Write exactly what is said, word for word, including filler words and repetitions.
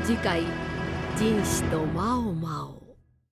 次回「人士とマオマオ」。